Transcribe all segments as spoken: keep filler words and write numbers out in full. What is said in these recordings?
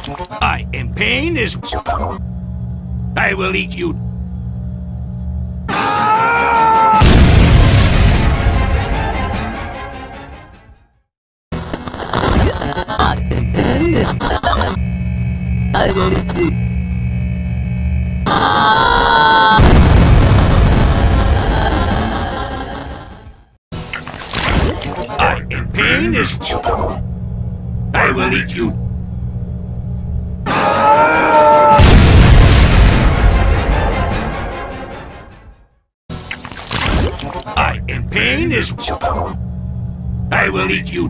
I am painis. I will eat you. I will eat you. I am painis. I will eat you. I am painis. I will eat you.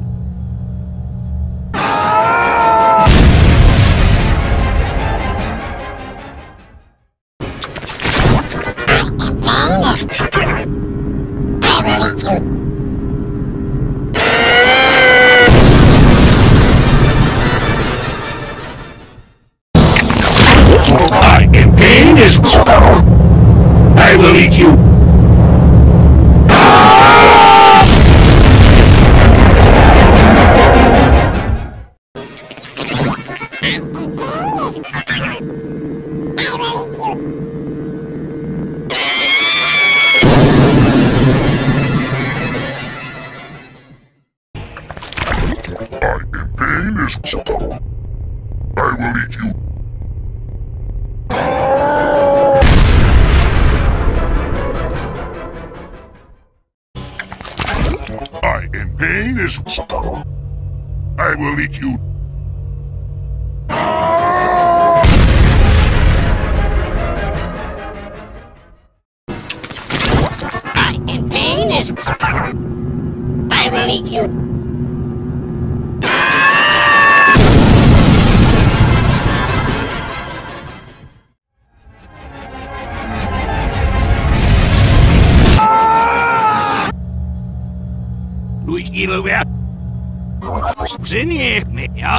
I am painis. I will eat you. I will eat you. I am painis. I will eat you. I am painis. I will eat you. Luis Ilover. Zini me, ja.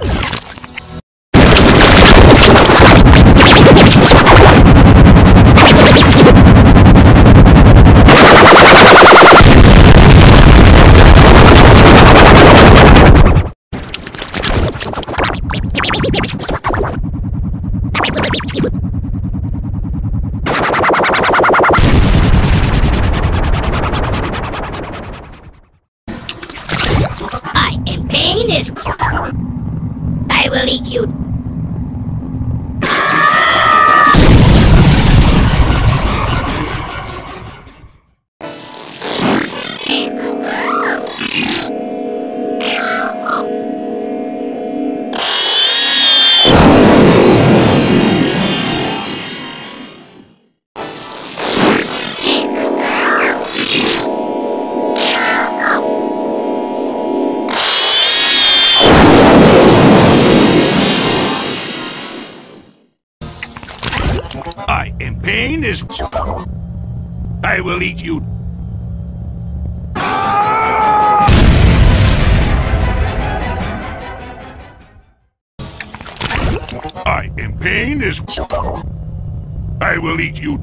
I will eat you. I am painis. I will eat you. I am painis. I will eat you.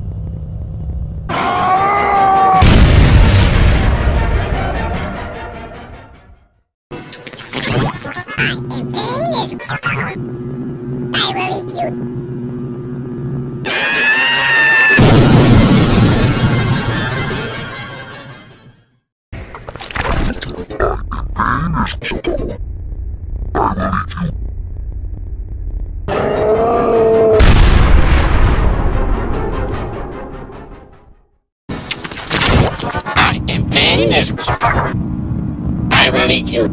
I will eat you. I am painis. I will eat you.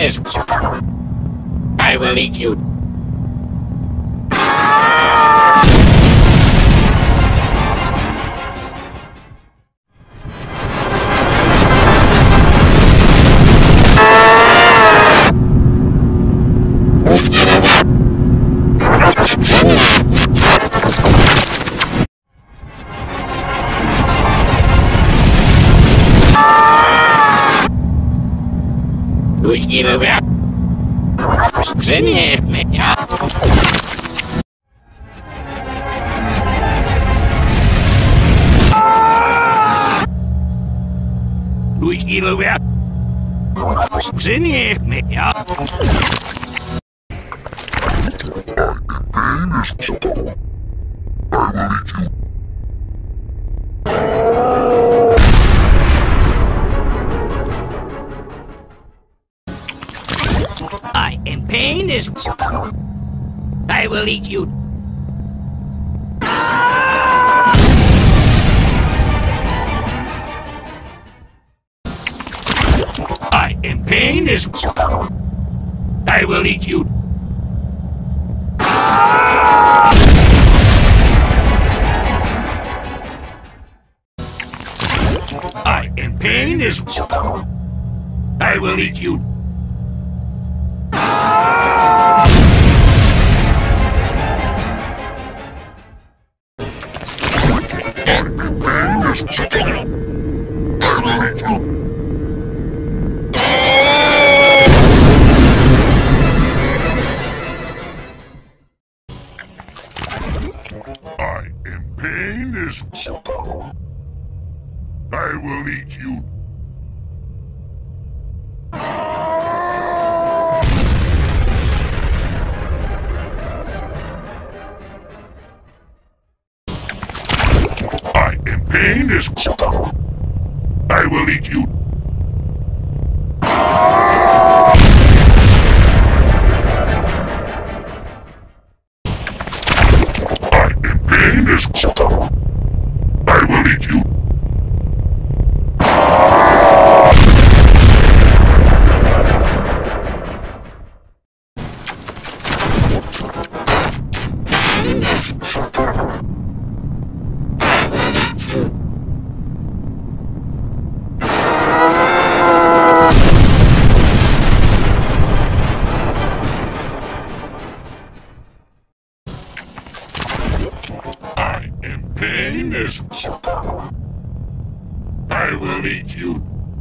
is... I will eat you. Durch ihre Werke sind mehr. Durch ihre Werke sind mehr. I am painis. I will eat you. I am painis. I will eat you. I am painis. I will eat you. I am painis. I will eat you. I am painis. I will eat you. I am painis. I will eat you. I am painis. I will eat you.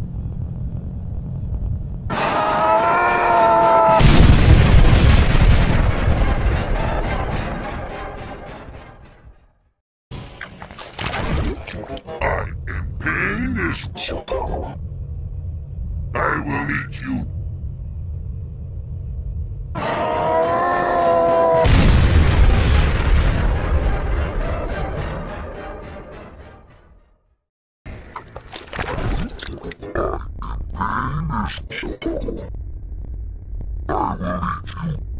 I am painis. I will eat you. I will eat you.